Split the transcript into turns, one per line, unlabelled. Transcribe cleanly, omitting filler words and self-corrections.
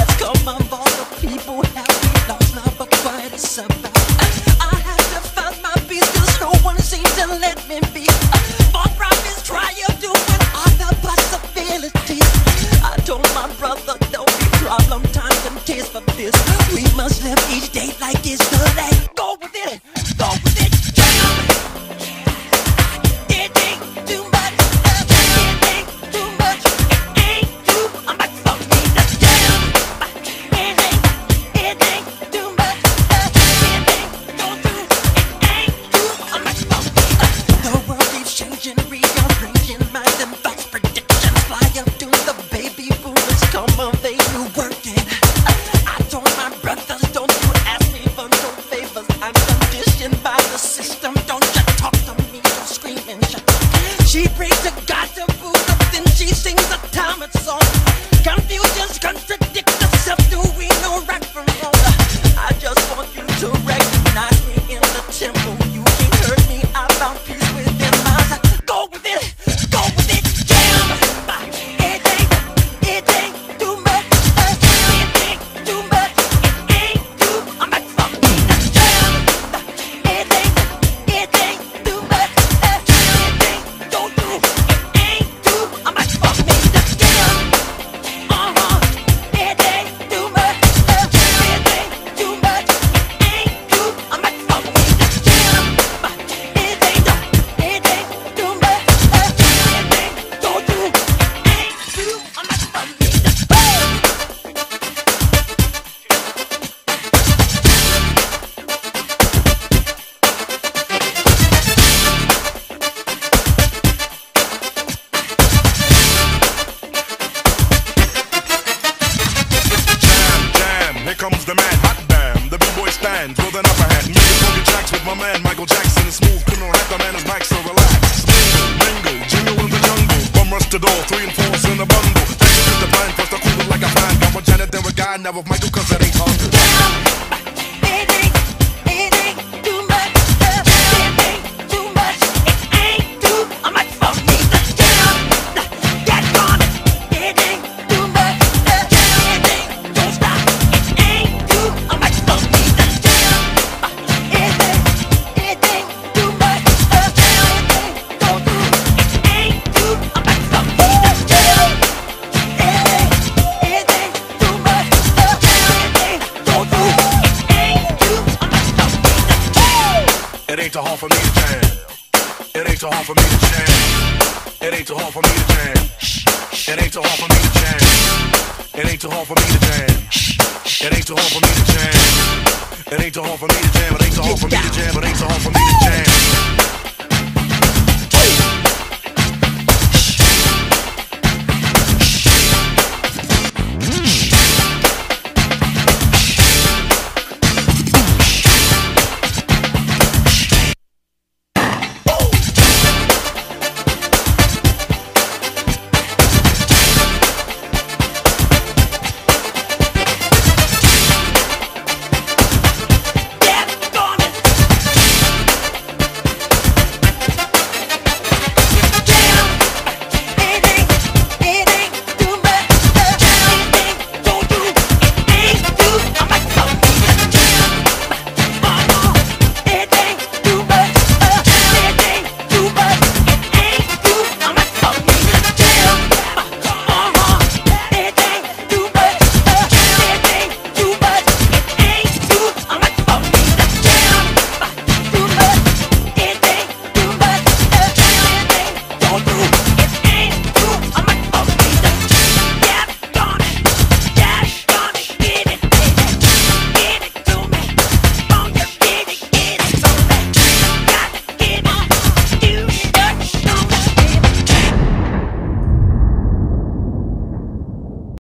Come on, all the people have we lost love, but quite a survive. I have to find my peace, cause no one seems to let me be. For prophets try of doing other possibilities. I told my brother, don't be problem, time and tears for this. We must live each day like it's the last. Go with it, go with it. It ain't too much, it ain't too much, it ain't too much for me to jam. It ain't too much, it ain't too much for me. The world keeps changing, rearranging minds and thoughts, predictions fly up to the baby boomers, come of age, new working. I told my brothers, don't you ask me for no favors. I'm conditioned by the system. Don't you talk to me, don't scream and shout. She prays to God to food up, then she sings a Talmud song. Confusions contradict herself. Do we know right from wrong? I just want you to recognize me in the temple. You can't hurt me. I found peace within my. Go with it, go with it, jam. It ain't too much. It ain't too much. It ain't too much for me to jam. It ain't too much. It ain't too much for me to jam. It ain't too much. It ain't too much. It ain't too much for me to jam. It ain't too much. It ain't too much for me to
Jam, here comes the man, hot damn. The B-boy stands with an upper hand. Making funky tracks with my man Michael Jackson. Smooth criminal hat, the man is back, so relax. Mingle, jingle in the jungle. Bum rush the door, 3 and 4's in a bundle. Take the plan, first I cool it like a fan. Got with Janet, then with Guy, now with Michael, cause it ain't hard to
It ain't too much. It ain't too much. It ain't too much for me to jam. Get on it. It ain't too much. It ain't, don't stop. It ain't too much for me to jam. It ain't too much. It ain't, don't do. It ain't too much for me to jam. It ain't too much. It ain't, don't do. It ain't too much for me to jam.
It ain't too hard for me to jam. It ain't too hard for me to jam. It ain't too hard for me to jam. It ain't too hard for me to jam. It ain't too hard for me to jam. It ain't too hard for me to jam. It ain't too hard for me to jam. It ain't too hard for me to jam. It ain't too hard for me to jam.